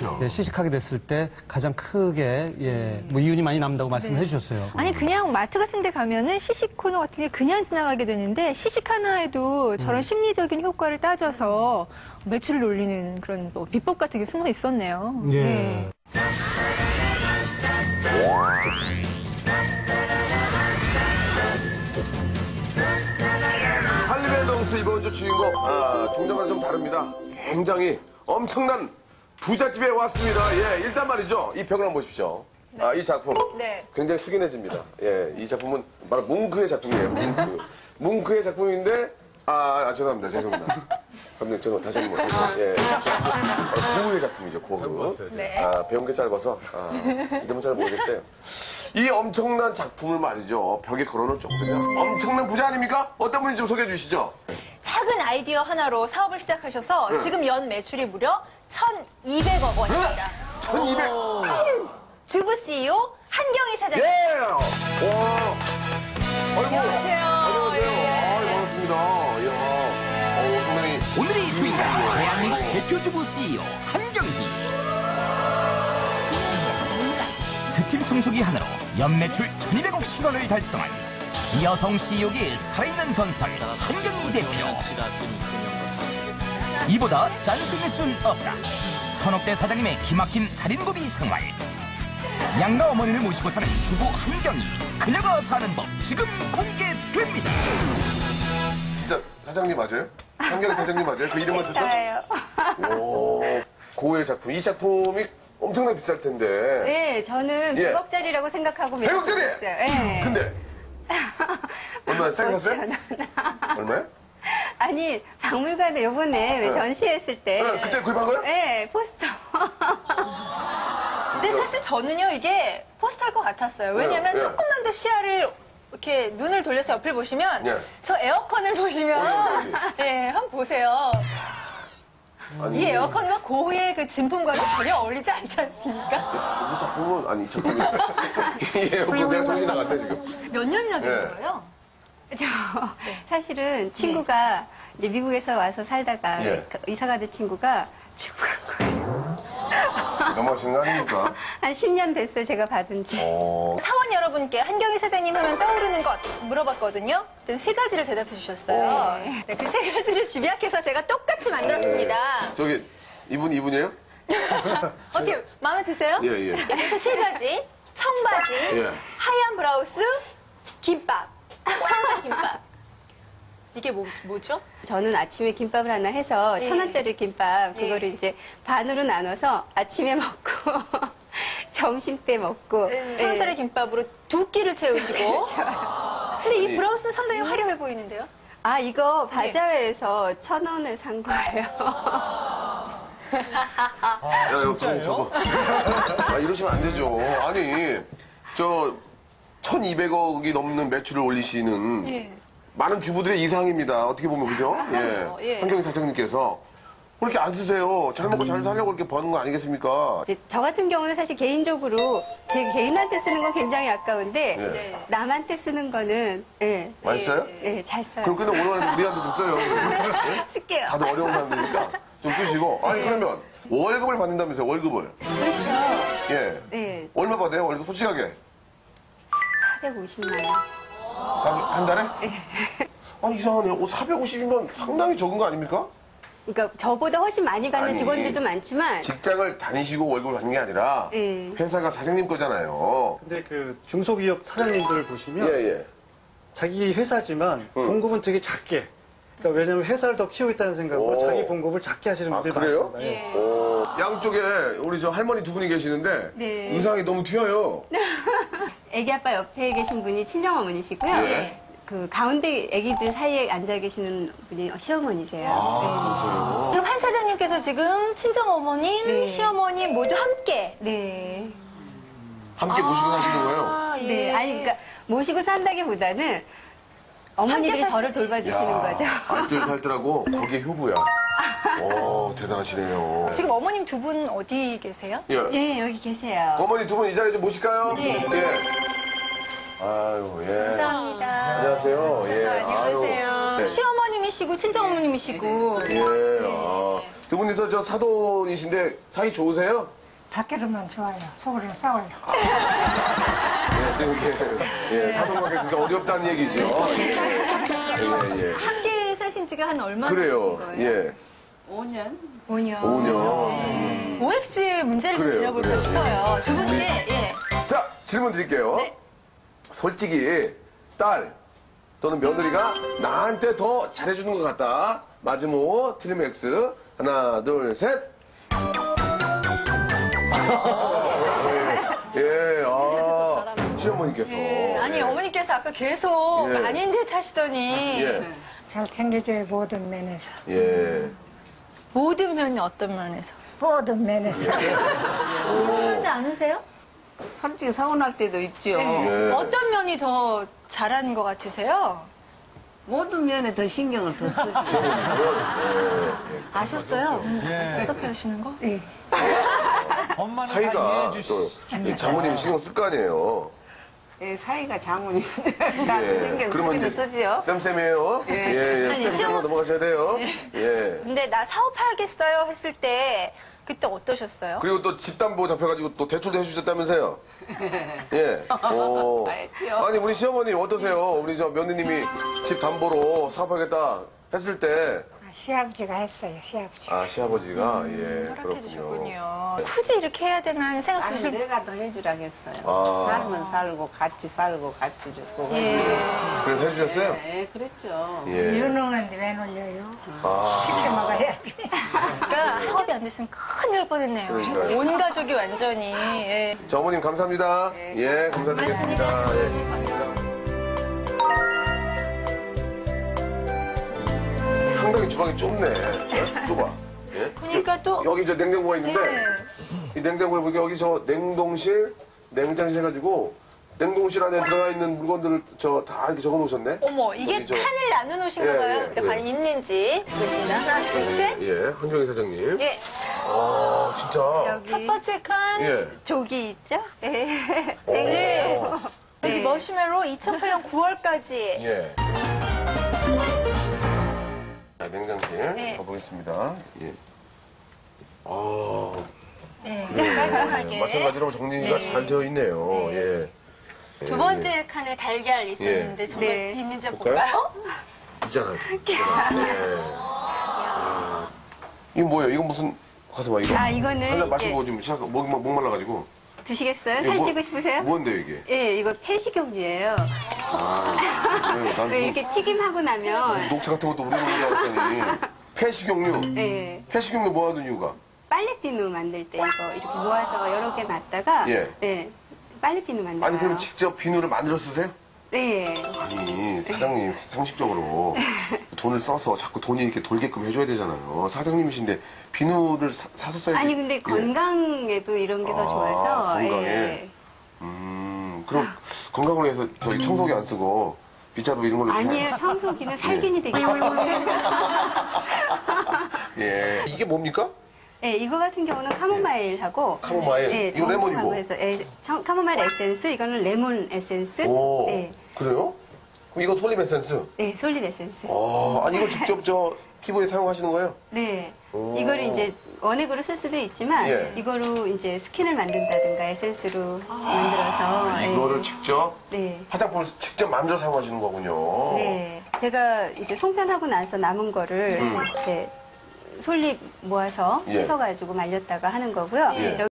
그렇죠. 예, 시식하게 됐을 때 가장 크게 뭐 이윤이 많이 남다고 말씀을 해주셨어요. 아니 그냥 마트 같은 데 가면은 시식 코너 같은 게 그냥 지나가게 되는데 시식 하나에도 저런 심리적인 효과를 따져서 매출을 올리는 그런 뭐 비법 같은 게 숨어 있었네요. 예. 네. 살리베동스 이번 주 주인공 중장과는 좀 다릅니다. 굉장히 엄청난 부잣집에 왔습니다. 예, 일단 말이죠. 이 벽을 한번 보십시오. 이 작품 네. 굉장히 숙연해집니다. 예, 이 작품은 바로 뭉크의 작품이에요. 뭉크의 작품인데 죄송합니다. 감독님, 저 다시 한 번. 예, 고흐의 작품이죠. 고흐. 네. 배운 게 짧아서 이름은 잘 모르겠어요. 이 엄청난 작품을 말이죠. 벽에 걸어놓을 정도면 엄청난 부자 아닙니까? 어떤 분인지 좀 소개해 주시죠. 작은 아이디어 하나로 사업을 시작하셔서 지금 연 매출이 무려 1,200억 원입니다. 1200. 주부 CEO 한경희 사장님. 예. 와. 아이고. 안녕하세요. 안녕하세요. 예. 반갑습니다. 이야. 상당히 오늘의 주인공 대한민국 대표 주부 CEO 한경희. 스팀 청소기 하나로 연매출 1,200억 실원을 달성한 여성 CEO계의 살아있는 전설 한경희 대표. 이보다 짠승일 순 없다. 천억대 사장님의 기막힌 자린고비 생활. 양가 어머니를 모시고 사는 주부 한경희. 그녀가 사는 법 지금 공개됩니다. 진짜 사장님 맞아요? 한경희 사장님 맞아요? 그 이름만 듣죠? 맞아요. 오. 고흐의 작품. 이 작품이 엄청나게 비쌀 텐데. 네, 저는 예. 100억짜리라고 생각하고 100억짜리? 매수했어요. 네. 근데 얼마 싸게 샀어요? 얼마요? 아니, 박물관에 요번에 왜 네. 전시했을 때. 네, 그때 구입한 거예요? 네, 포스터. 근데 사실 저는요 이게 포스터일 것 같았어요. 왜냐면 예. 조금만 더 시야를 이렇게 눈을 돌려서 옆을 보시면 예. 저 에어컨을 보시면 예, 한번 보세요. 아니, 이 에어컨과 고흐의 그 진품과는 전혀 어울리지 않지 않습니까? 이 작품은 이 작품이 이 에어컨 내가 정신 나갔네 지금. 몇 년이나 된 예. 거예요? 저, 사실은 친구가 이제 미국에서 와서 살다가 예. 이사 가던 친구가 주고 간 거예요. 넘어가시는 거 아닙니까? 한 10년 됐어요, 제가 받은 지. 사원 여러분께 한경희 사장님 하면 떠오르는 것 물어봤거든요. 그때 세 가지를 대답해 주셨어요. 네, 그 세 가지를 집약해서 제가 똑같이 만들었습니다. 저기 이분이에요? 어떻게 마음에 드세요? 예, 예. 그래서 세 가지. 청바지, 예. 하얀 브라우스, 김밥. 청자 김밥. 이게 뭐죠? 저는 아침에 김밥을 하나 해서 예. 1,000원짜리 김밥, 그거를 예. 이제 반으로 나눠서 아침에 먹고, 점심 때 먹고. 네. 1,000원짜리 김밥으로 두 끼를 채우시고. 근데 이 아니. 브라우스는 상당히 화려해 보이는데요? 아, 이거 바자회에서 1,000원에 산 거예요. 야, 진짜요? 저거. 이러시면 안 되죠. 아니, 1,200억이 넘는 매출을 올리시는 예. 많은 주부들의 이상입니다. 어떻게 보면, 그죠? 예. 한경희 사장님께서. 왜 이렇게 안 쓰세요? 잘 먹고 잘 살려고 이렇게 버는 거 아니겠습니까? 이제 저 같은 경우는 사실 개인적으로 제 개인한테 쓰는 건 굉장히 아까운데 예. 남한테 쓰는 거는 많이 써요? 잘 써요. 그럼 근데 오늘 우리한테 좀 써요. 예? 쓸게요. 다들 어려운 사람들이니까 좀 쓰시고. 아니, 그러면 월급을 받는다면서요, 월급을. 그렇죠. 예. 네, 얼마 받아요, 월급? 솔직하게. 450만 원. 한 달에? 아니, 이상하네요. 450이면 상당히 적은 거 아닙니까? 그러니까 저보다 훨씬 많이 받는 아니, 직원들도 많지만 직장을 다니시고 월급을 받는 게 아니라 예. 회사가 사장님 거잖아요. 근데 그 중소기업 사장님들 보시면 예. 자기 회사지만 봉급은 되게 작게. 그러니까 왜냐면 회사를 더 키우겠다는 생각으로 오. 자기 봉급을 작게 하시는 분들이 그래요? 많습니다. 예. 양쪽에 우리 저 할머니 두 분이 계시는데 네. 의상이 너무 튀어요. 애기 아빠 옆에 계신 분이 친정 어머니시고요. 예. 그 가운데 애기들 사이에 앉아 계시는 분이 시어머니세요. 그러세요? 그럼 한 사장님께서 지금 친정 어머님, 네. 시어머님 모두 함께. 네. 함께 모시고 사시는 거예요? 아, 예. 네. 아니 그러니까 모시고 산다기보다는 어머니들이 함께 저를 돌봐주시는 거죠. 알뜰 살뜰하고 거기에 효부야. 오, 대단하시네요. 지금 어머님 두 분 어디 계세요? 예. 예, 여기 계세요. 어머니 두 분 이 자리에 좀 모실까요? 예. 아유, 예. 감사합니다. 안녕하세요. 예. 안녕하세요. 아유. 네. 시어머님이시고 친정 어머님이시고. 예. 두 분이서 저 사돈이신데 사이 좋으세요? 밖으로만 좋아요. 속으로 싸워요. 예, 지금 이렇게 사돈 관계 그러니까 어렵다는 얘기죠. 예. 함께 사신 지가 한 얼마나 그래요. 되신 거예요? 예. 5년. 5년. 5년. OX의 문제를 좀 그래요, 드려볼까 그래요. 싶어요. 두 분께, 예. 자, 질문 드릴게요. 네. 솔직히 딸 또는 며느리가 나한테 더 잘해주는 것 같다. 맞으모, 틀리면 X. 하나, 둘, 셋. 예, 시어머니께서. 예. 아니, 어머니께서 아까 계속 예. 아닌 듯 하시더니. 예, 잘 챙겨줘요. 모든 면에서. 예. 모든 면이 어떤 면에서? 모든 면에서. 서운하지 않으세요? 솔직히 서운할 때도 있죠. 예. 어떤 면이 더 잘하는 것 같으세요? 모든 면에 더 신경을 더 쓰죠. 아셨어요? 섭섭해 하시는 거? 네. 엄마는 다 사이가 이해해 또 주시. 이 장모님이 신경 쓸 거 아니에요. 예, 사이가 장문이 나한테 신경 쓰기도 쓰지요. 쌤쌤이에요. 예. 아니, 쌤쌤으로 넘어가셔야 돼요. 예. 근데 나 사업하겠어요 했을 때 그때 어떠셨어요? 그리고 또 집담보 잡혀가지고 또 대출도 해주셨다면서요? 예. 오. 알죠. 아니, 우리 시어머님 어떠세요? 우리 저 며느님이 집 담보로 사업하겠다 했을 때, 시아버지가 했어요. 시아버지가. 아, 시아버지가, 예. 허락해 그렇군요. 주셨군요. 굳이 이렇게 해야 되나 하는 생각 아니, 드실 내가 더 해주라겠어요. 아. 살면 살고, 같이 살고, 같이 죽고. 그래서 해주셨어요? 예, 그랬죠. 예. 유능한데 왜 놀려요? 아. 시켜 먹어야지. 그러니까 사업이 안 됐으면 큰일 날 뻔했네요. 그러니까요. 온 가족이 완전히. 예. 자, 어머님 감사합니다. 예, 감사드리겠습니다. 예. 자. 상당히 주방이 좁네. 예? 좁아. 예? 그러니까 또 여기 저 냉장고가 있는데, 예. 이 냉장고에 보니까 여기 저 냉동실, 냉장실 해가지고, 냉동실 안에 들어가 있는 물건들을 다 이렇게 적어 놓으셨네? 어머 이게 여기 저- 칸을 나눠 놓으신 예, 건가요? 예, 근데 예. 과연 있는지 보겠습니다. 하나, 둘, 셋. 예, 한정희 사장님. 예. 아, 진짜. 여기 첫 번째 칸. 예. 조기 있죠? 네. 네. 오. 여기 머시멜로 2008년 9월까지. 예. 자, 냉장실 네. 가보겠습니다. 예. 아, 네. 예. 깔끔하게. 마찬가지로 정리가 잘 되어 있네요. 예. 두 번째 칸에 달걀 있었는데 정말 네. 있는지 볼까요? 볼까요? 있잖아요. 예. 아. 이거 뭐예요? 이건 무슨 가서 봐 이거. 아, 이거는 한잔 이제- 마시고 지금 목 말라가지고. 드시겠어요? 이거 살찌고 싶으세요? 뭔데요 이게? 예, 이거 폐식용유예요. 왜요? 난 왜 이렇게 튀김하고 나면 녹차 같은 것도 우리 먹는 줄 알았더니 폐식용유. 예, 폐식용유 뭐 하는 이유가? 빨래비누 만들 때 이거 이렇게 모아서 여러 개 놨다가 예. 빨래비누 만들어요. 아니 그럼 직접 비누를 만들어 쓰세요? 네. 아니 사장님 상식적으로 돈을 써서 자꾸 돈이 이렇게 돌게끔 해줘야 되잖아요. 사장님이신데 비누를 사서 써야지. 아니 근데 건강에도 이런 게 더 아, 좋아서 건강에? 예. 그럼 건강을 위해서 저희 청소기 안 쓰고 빗자루 이런 걸로 이렇게 아니에요. 청소기는 살균이 되기 때문에. 예. 이게 뭡니까? 네, 이거 같은 경우는 카모마일하고 카모마일? 네, 이거 레몬이고? 정통하고 해서 카모마일 에센스, 이거는 레몬 에센스. 오. 네, 그래요? 그럼 이건 솔잎 에센스? 네, 솔잎 에센스. 아니 이걸 직접 저 피부에 사용하시는 거예요? 네. 오. 이거를 이제 원액으로 쓸 수도 있지만 예. 이거로 이제 스킨을 만든다든가 에센스로 만들어서 이거를 직접 네. 화장품을 직접 만들어 사용하시는 거군요. 네. 제가 이제 송편하고 나서 남은 거를 이렇게 솔잎 모아서 예. 씻어가지고 말렸다가 하는 거고요. 예.